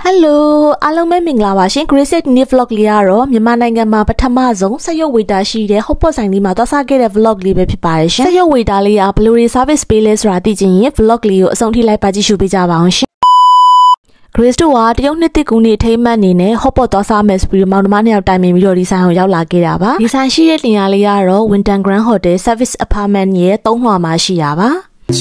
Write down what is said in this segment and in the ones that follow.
Hello,အားလုံးပဲမင်္ဂလာပါရှင် Grace New Vlog လေးကတော့မြန်မာနိုင်ငံမှာပထမဆုံးစက်ရုပ်ဝေတာရှိတဲ့ဟော့ပေါ့ဆိုင်လေးမှာသွားစားခဲ့တဲ့ vlog လေးပဲဖြစ်ပါတယ်ရှင်စက်ရုပ်ဝေတာလေးကဘယ်လိုတွေ service ပေးလဲဆိုတာသိချင်ရင် vlog လေးကိုအဆုံးထိလိုက်ပါကြည့်ရှုပေးကြပါအောင်ရှင် Grace တို့ကတရုတ်နှစ်တစ်ကူနေထိမ့်မှတ်နေနဲ့ဟော့ပေါ့သွားစားမယ်ဆိုပြီးမောင်နှမနှစ်ယောက်တိုင်ပင်ပြီးတော့ဒီဆိုင်ကိုရောက်လာခဲ့တာပါဒီဆိုင်ရှိတဲ့နေရာလေးကတော့ Winton Grand Hotel Service Apartment ရဲ့3လွှာမှာရှိတာပါ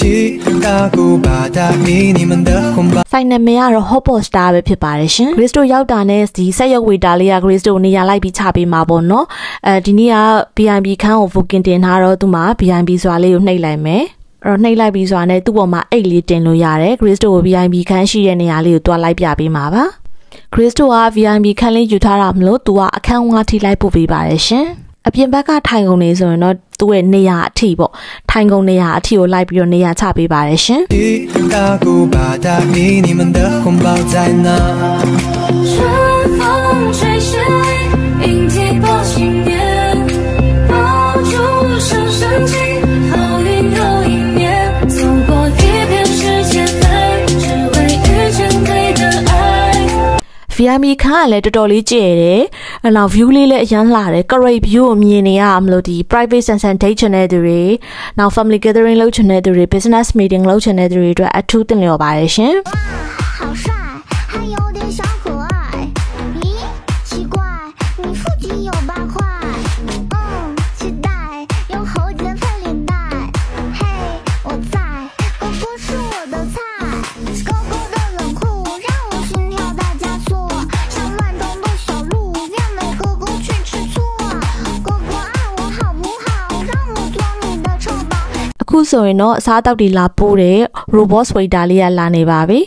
ဆိုင်နာမည်ကတော့ Hotpot Star ပဲဖြစ်ပါတယ်ရှင် Grace တို့ရောက်တာနဲ့ဒီစက်ရုပ်ဝေတာလေးက Grace တို့နေရာလိုက်ပြီးချပေးမှာပေါ့နော်ဒီနေ့က VIP ခန်းကို booking တင်ထားတော့သူမှာ VIP ဆိုတာလေးကိုနှိပ်လိုက်မယ်အဲ့တော့နှိပ်လိုက်ပြီးဆိုတာနဲ့သူ့ပေါ်မှာအိတ်လေးတင်လို့ရတယ် Grace တို့ကို VIP ခန်းရှိတဲ့နေရာလေးကိုတွားလိုက်ပြပေးမှာပါ Grace တို့က VIP ခန်းလေးယူထားတာမလို့သူကအခန်းဝါးထိလိုက်ပို့ပေးပါတယ်ရှင်အပြင်ဘက်ကထိုင်ကုန်နေဆိုရင်တော့သူ့ရဲ့နေရာအထိပေါ့ထိုင်ကုန်နေရာအထိကိုလိုက်ပြီးတော့နေရာချပေးပါတယ်ရှင်VIP ခန်းကလည်းတော်တော်လေးကျဲတယ်။နောက် view လေးလည်းအရန်လှတယ်။ great view ကိုမြင်နေရမလို့ဒီ private sunset date ချင်တဲ့သူတွေနောက် family gathering လုပ်ချင်တဲ့သူတွေ business meeting လုပ်ချင်တဲ့သူတွေအတွက်အထူးတင်လျော်ပါတယ်ရှင်။အခုဆိုရင်တော့အစားအသောက်တွေလာပို့တဲ့ robot waiter လေးကလာနေပါပြီ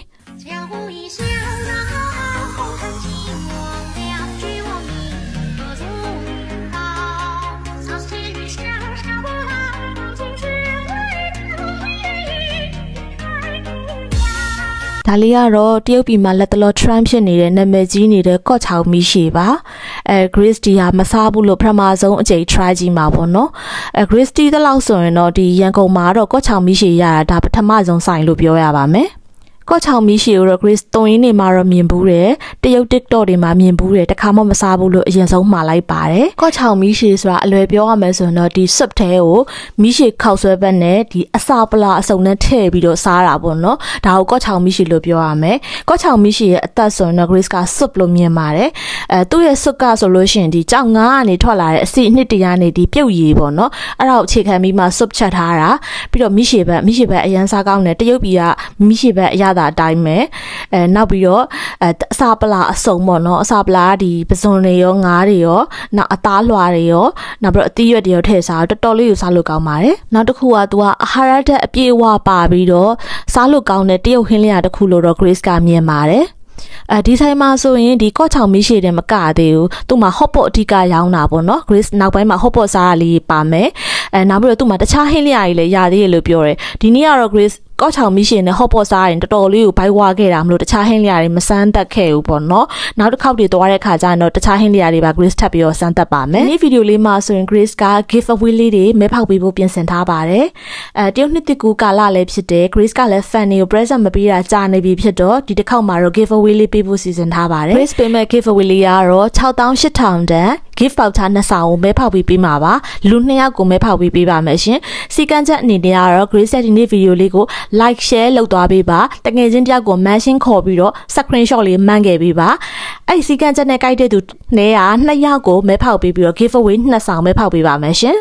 ဒါလေးကတော့တရုတ်ပြည်မှာလက်တလော trend ဖြစ်နေတဲ့နာမည်ကြီးနေတဲ့ကော့ချောင်မီးရှည်ပါGrace တီဟာမစားဘူးလို့ပထမဆုံးအကြိမ် try ကြည့်မှာပေါ့နော်Grace တီတလောက်ဆိုရင်တော့ဒီရန်ကုန်မှာတော့ကော့ချောင်မီးရှည်ရတာဒါပထမဆုံးဆိုင်လို့ပြောရပါမယ်ကော့ချောင်မီးရှည်ကိုတော့ Grace တုံးရင်းနေမှာတော့မြင်ဘူးတယ်တရုတ် TikTok တွေမှာမြင်ဘူးတယ်တခါမှမစားဘူးလို့အရင်ဆုံးမှာလိုက်ပါတယ်ကော့ချောင်မီးရှည်ဆိုတာအလွယ်ပြောရမယ်ဆိုရင်တော့ဒီ soup ထဲကိုမီးရှည်ခောက်ဆွဲဘက်နဲ့ဒီအစာပလာအစုံနဲ့ထည့်ပြီးတော့စားတာပေါ့နော်ဒါကိုကော့ချောင်မီးရှည်လို့ပြောရမယ်ကော့ချောင်မီးရှည်ရဲ့အသက်ဆိုရင်တော့ Grace က soup လို့မြင်ပါတယ်သူ့ရဲ့ soup ကဆိုလို့ရှိရင်ဒီကြောက်ငါးကနေထွက်လာတဲ့အစီအနှစ်တရားနဲ့ဒီပြုတ်ရည်ပေါ့နော်အဲ့ဒါကိုအခြေခံပြီးမှ soup ချက်ထားတာပြီးတော့မီးရှည်ဘက်အရန်စားကောင်းတယ်တရုတ်ပြည်ကမီးရှည်ဘက်အရသာအတိုင်းပဲနောက်ပြီးတော့အစာပလာအစုံပေါ့နော်အစာပလာဒီပစွန်တွေရောငါးတွေရောနောက်အသားလွှာတွေရောနောက်ပြီးတော့အသီးရွက်တွေရောထည့်စားတော်တော်လေးကိုစားလို့ကောင်းပါတယ်နောက်တစ်ခုကသူကအာဟာရဓာတ်အပြည့်အဝပါပြီးတော့စားလို့ကောင်းတဲ့တရုတ်ဟင်းလျာတစ်ခုလို့တော့ Grace ကမြင်ပါတယ်ဒီဆိုင်မှာဆိုရင်ဒီကော့ချောင်မီးရှည်တယ်မကသေးဘူးသူ့မှာ hotpot အဓိကရောင်းတာပေါ့နော် Grace နောက်ပိုင်းမှာ hotpot စားရလေးပါမယ်နောက်ပြီးတော့သူ့မှာတခြားဟင်းလျာတွေလည်းရသေးတယ်လို့ပြောတယ်ဒီနေ့ကတော့ Graceကော့ချောင်မီးရှည်နဲ့ hotpot စားရင်တော်တော်လေးကိုဘိုက်ဝါခဲ့တာမလို့တခြားဟင်းလျာတွေမစမ်းတက်ခဲ့ဘူးပေါ့နော်နောက်တစ်ခေါက်တွေသွားတဲ့ခါကျရင်တော့တခြားဟင်းလျာတွေပါ Grace ထပ်ပြီးတော့စမ်းတက်ပါမယ်ဒီဗီဒီယိုလေးမှာဆိုရင် Grace က give away လေးတွေမဲဖောက်ပေးဖို့ပြင်ဆင်ထားပါတယ်တရုတ်နှစ်တစ်ကူကာလလည်းဖြစ်တယ် Grace ကလည်း fan တွေကို present မပေးတာကြာနေပြီဖြစ်တော့ဒီတစ်ခေါက်မှာတော့ give away လေးပေးဖို့စီစဉ်ထားပါတယ် Grace ပေးမဲ့ give away လေးကတော့ 68,000 တန် gift voucher 2ဆောင်ကိုမဲဖောက်ပေးမှာပါလူ2ယောက်ကိုမဲဖောက်ပေးပါမယ်ရှင်စီကံချက်အနေနဲ့ကတော့ Grace ဒီနေ့ဗီဒီယိုလေးကို like share လုပ်သွားပေးပါတကယ်ချင်းတယောက်ကို mention ခေါ်ပြီးတော့ screenshot လေးမှန်းခဲ့ပေးပါအဲ့စီကံချက်နဲ့ကြိုက်တဲ့သူနဲ့က2ယောက်ကိုမဲဖောက်ပေးပြီးတော့ give away 2ဆောင်မဲဖောက်ပေးပါမယ်ရှင်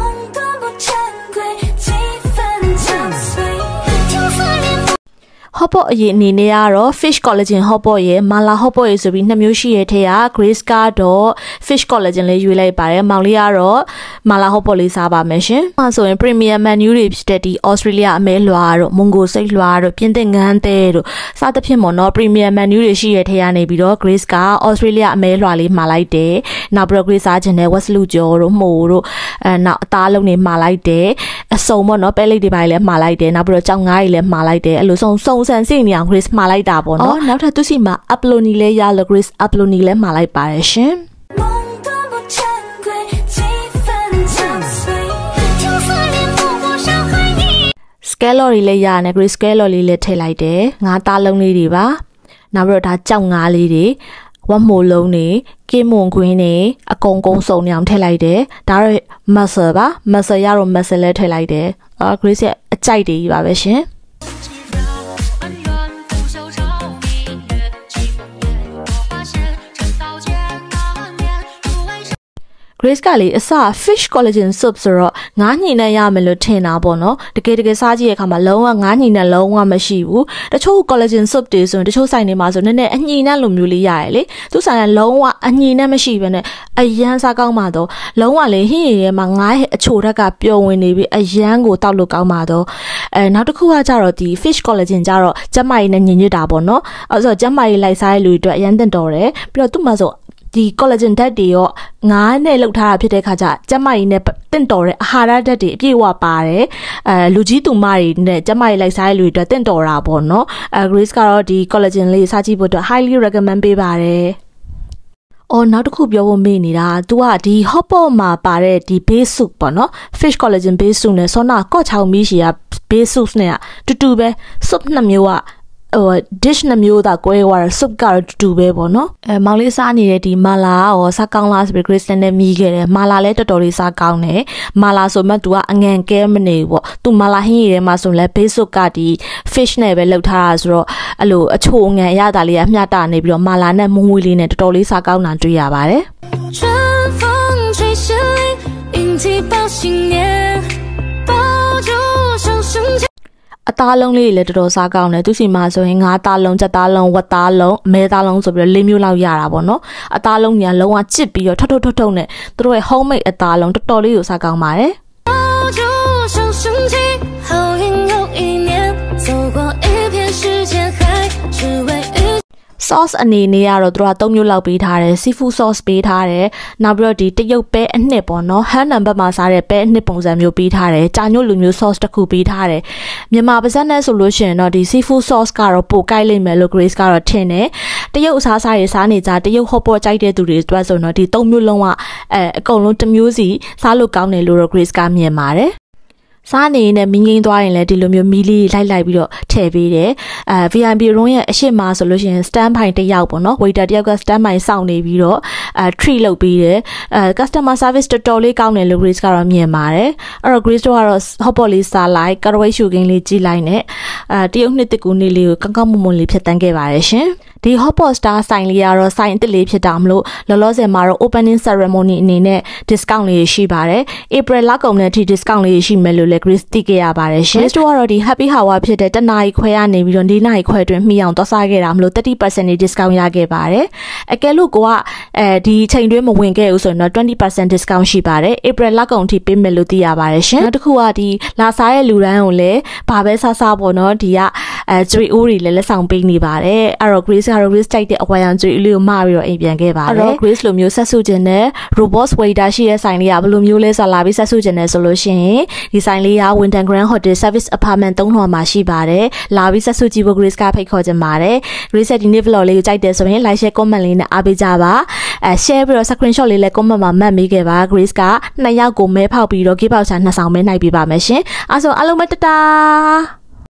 Hotpot အရင်အနေနဲ့ကတော့ fish collagen hotpot ရဲ့ mala hotpot ရဲ့ဆိုပြီးနှစ်မျိုးရှိရတဲ့ထဲက Grace ကတော့ fish collagen လေးရွေးလိုက်ပါတယ်မောင်လေးကတော့ mala hotpot လေးစားပါမယ်ရှင်။အဲဆိုရင် premium menu တွေဖြစ်တဲ့ဒီ Australia အမဲလွှာတို့ Mongo စိတ်လွှာတို့ ပြင်သစ်ငန်းသေးတို့စသဖြင့်ပေါ့နော် premium menu တွေရှိရတဲ့ထဲကနေပြီးတော့ Grace က Australia အမဲလွှာလေးမှာလိုက်တယ်။နောက်ပြီးတော့ Grace စားခြင်းနဲ့ West လူကျော်တို့မှုတို့နောက်အသားလုံးတွေမှာလိုက်တယ်။အစုံပေါ့နော်ပဲလိတ်တွေပါလည်းမှာလိုက်တယ်နောက်ပြီးတော့ကြောင်ငါးတွေလည်းမှာလိုက်တယ်အဲ့လိုစုံစံစိတ်နေအောင် Grace မှာလိုက်တာပေါ့နော်နောက်ထပ်သူစီမှာ upload နီလည်းရလို့ Grace upload နီလည်းမှာလိုက်ပါတယ်ရှင်scale လေးလည်းရတယ် Grace scale လေးလည်းထည့်လိုက်တယ်ငါးသားလုံးလေးတွေပါနောက်ပြီးတော့ဒါကြောက်ငါးလေးတွေဝတ်မိုးလုံးနေကင်းမွန်ခွင်းနေအကုန်ကုန်စုံနေအောင်ထည့်လိုက်တယ်ဒါတော့ muscle ပါ muscle ရတော့ muscle လည်းထည့်လိုက်တယ် Grace ရဲ့အကြိုက်တွေကြီးပါပဲရှင်Grace ကလေအစ fish collagen soup ဆိုတော့ငါးညင်နဲ့ရမယ်လို့ထင်တာပေါ့နော်တကယ်စားကြည့်ရခါမှာလုံးဝငါးညင်နဲ့လုံးဝမရှိဘူးတချို့ collagen soup တွေဆိုရင်တချို့ဆိုင်တွေမှာဆိုနည်းနည်းအညင်နဲ့လိုမျိုးလေးရတယ်လေသူဆိုင်ကလုံးဝအညင်နဲ့မရှိဘဲနဲ့အရန်စားကောင်းပါတော့လုံးဝလေဟင်းရည်ထဲမှာငါးအချိုဓာတ်ကပျော်ဝင်နေပြီးအရန်ကိုတောက်လို့ကောင်းပါတော့နောက်တစ်ခုကကြတော့ဒီ fish collagen ကြတော့ကျမကြီးနဲ့ညင်ညွတ်တာပေါ့နော်အဲ့ဆိုကျမကြီးလိုက်စားရလူတွေအတွက်အရန်တင်တော်တယ်ပြီးတော့သူ့မှာဆိုဒီ collagen ဓာတ်တွေရောငါးနဲ့လောက်ထားတာဖြစ်တဲ့ခါကျကျမကြီးနဲ့တင့်တော်တဲ့အာဟာရဓာတ်တွေအပြည့်အဝပါတယ်လူကြီးသူမတွေနဲ့ကျမကြီးလိုက်စားရလူတွေအတွက်တင့်တော်တာပေါ့နော်Grace ကတော့ဒီ collagen လေးစားကြည့်ဖို့အတွက် highly recommend ပေးပါတယ်နောက်တစ်ခုပြောဖို့မေ့နေတာ तू ကဒီ hot pot မှာပါတဲ့ဒီ base soup ပေါ့နော် fish collagen base soup နဲ့ဆောနာကော့ချောင်မီးရှည်က base soup နဲ့တူတူပဲ soup နှစ်မျိုးကdish နှမျိုးသားကွဲသွားတယ် soup ကတော့တူပဲပေါ့နော်မောင်လေးစားနေတဲ့ဒီမာလာရောစားကောင်းလားဆိုပြီး Grace နဲ့မြည်ခဲ့တယ်မာလာလည်းတော်တော်လေးစားကောင်းတယ်မာလာဆိုမှ तू ကအငန်ကဲမနေဘူးပေါ့ तू မာလာဟင်းရည်ထဲမှာဆိုလဲ base soup ကဒီ fish နဲ့ပဲလုပ်ထားတာဆိုတော့အဲ့လိုအချိုငန်ရတာလေးကမျှတာနေပြီးတော့မာလာနဲ့မွန်းမွေးလေးနဲ့တော်တော်လေးစားကောင်းတာတွေ့ရပါတယ်အသားလုံးလေးလည်းတော်တော်စားကောင်းတယ်သူစီမှာဆိုရင်ငါးသားလုံးချက်သားလုံးဝက်သားလုံးအမဲသားလုံးဆိုပြီးတော့၄မျိုးလောက်ရတာပေါ့နော်အသားလုံးညာလုံးဝချစ်ပြီးတော့ထုံနဲ့သူတို့ရဲ့ homemade အသားလုံးတော်တော်လေးကိုစားကောင်းပါတယ်sauce အနေနဲ့ကတော့သူတို့က3မျိုးလောက်ပေးထားတယ် seafood sauce ပေးထားတယ်နောက်ပြီးတော့ဒီတရုတ်ပဲအနှစ်ပေါ့နော်ဟန်နံပါတ်မှာစားတဲ့ပဲအနှစ်ပုံစံမျိုးပေးထားတယ်ကြာညွတ်လူမျိုး sauce တစ်ခုပေးထားတယ်မြန်မာပါဇက်နဲ့ဆိုလို့ရှိရင်တော့ဒီ seafood sauce ကတော့ပိုကိုက်လိမ့်မယ်လို့ Grace ကတော့ထင်တယ်တရုတ်အစားစားတွေစားနေကြတရုတ် hot pot ကြိုက်တဲ့သူတွေအတွက်ဆိုတော့ဒီ3မျိုးလုံးကအကုန်လုံးတစ်မျိုးစီစားလို့ကောင်းတယ်လို့တော့ Grace ကမြင်ပါတယ်စားနေနဲ့မင်းငိမ့်သွားရင်လည်းဒီလိုမျိုးမီလီလိုက်ပြီးတော့ထည့်ပေးတယ်VIP room ရဲ့အရှိမဆိုလို့ရှိရင် stand by တစ်ယောက်ပေါ့နော် waiter တစ်ယောက်က stand by စောင့်နေပြီးတော့treat လုပ်ပေးတယ်customer service တော်တော်လေးကောင်းတယ်လို့ Grace ကတော့မြင်ပါတယ်အဲ့တော့ Grace တို့ကတော့ hot pot လေးစားလိုက် Caraway sugar လေးကြည့်လိုက်နဲ့တရုတ်နှစ်တကူနေ့လေးကိုကောင်းမွန်လေးဖြတ်တန်းခဲ့ပါတယ်ရှင်ဒီ hot pot star ဆိုင်လေးကတော့ဆိုင်အစ်စ်လေးဖြစ်တာမလို့လောလောဆယ်မှာတော့ opening ceremony အနေနဲ့ discount လေးရှိပါတယ် April လကုန်တဲ့အထိ discount လေးရှိမယ်လို့လည်း Grace သိခဲ့ရပါတယ်ရှင် Grace တို့ကတော့ဒီ happy hour ဖြစ်တဲ့တနာရီခွဲကနေပြီးတော့၄နာရီခွဲအတွင်းမှီအောင်သွားစားခဲ့တာမလို့ 30% discount ရခဲ့ပါတယ်အကယ်လို့ကိုကဒီချိန်တွင်းမဝင်ခဲ့ဘူးဆိုရင်တော့ 20% discount ရှိပါတယ် April လကုန်အထိပေးမယ်လို့သိရပါတယ်ရှင်နောက်တစ်ခုကဒီလာစားရဲ့လူတန်းကိုလည်းဘာပဲစားပေါ့နော်ဒီကကျွေးအိုးတွေလည်းလက်ဆောင်ပေးနေပါတယ်အဲ့တော့ Grace ကတော့ Grace တိုက်တဲ့အဝါရောင်ကျွေးလေးကိုမှာပြီးတော့အိမ်ပြန်ခဲ့ပါတယ်အဲ့တော့ Grace လိုမျိုးဆက်စုခြင်းနဲ့ robot waiter ရှိတဲ့ဆိုင်လေးကဘယ်လိုမျိုးလဲဆိုလာပြီးဆက်စုခြင်းနဲ့ဆိုလို့ရှိရင်ဒီဆိုင်လေးက Winter Grand Hotel Service Apartment 3 ထောင်မှာရှိပါတယ်လာပြီးဆက်စုကြည့်ဖို့ Grace ကဖိတ်ခေါ်ခြင်းပါတယ် Grace ဒီနေ့ vlog လေးကိုကြိုက်တယ်ဆိုရင် like share comment လေးနဲ့အားပေးကြပါshare ပြီးတော့ screenshot လေးလည်း comment မှာမှတ်မိခဲ့ပါ Grace က2ယောက်ကိုမဲဖောက်ပြီးတော့ gift voucher 2 ဆောင်မဲနိုင်ပေးပါမယ်ရှင်အဲ့ဆိုအားလုံးပဲတတာ